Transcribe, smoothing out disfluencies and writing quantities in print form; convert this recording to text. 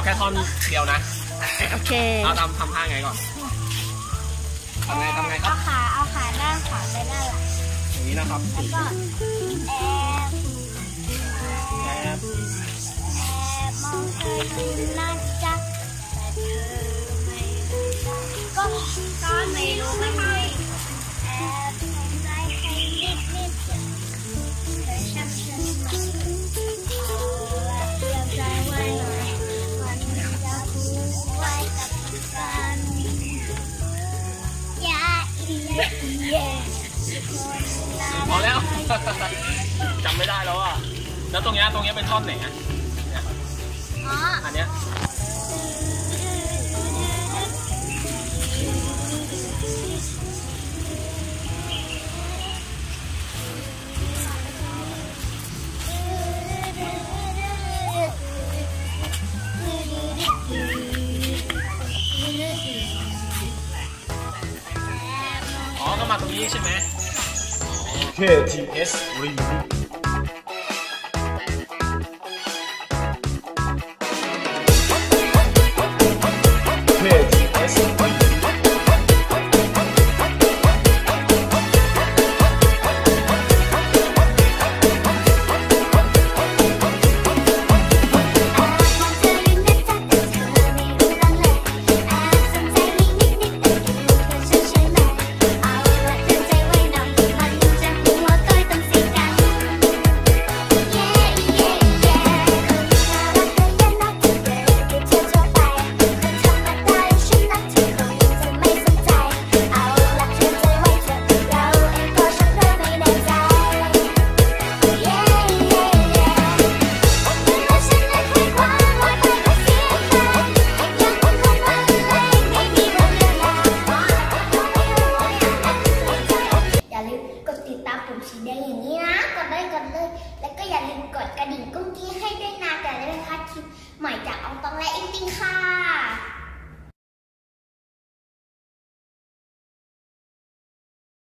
แค่ท่อนเดียวนะโอเคเราทำท่าไงก่อนทำไงครับเอาขาด้านขวาไปด้านหลังอย่างนี้นะครับแล้วก็แอบมองเธออยู่น่าจักแต่เธอไม่ก็ไม่รู้ไม่ให้แอบสงสัยให้นิดเธอชักฉันมาเอาละเตรียมใจไว้หน่อยมันจะพูดไว้กับกันอย่าพอแล้วจำไม่ได้แล้วอ่ะแล้วตรงนี้เป็นท่อนไหนอ่ะอันเนี้ยก็มาตรงนี้ใช่ไหมKTS Remix สีแดงอย่างนี้นะกดเลยแล้วก็อย่าลืมกดกระดิ่งกุ้งกิ้งให้ด้วยนะจะได้ไม่พลาดคลิปใหม่จากอองตองและอิงติงค่ะ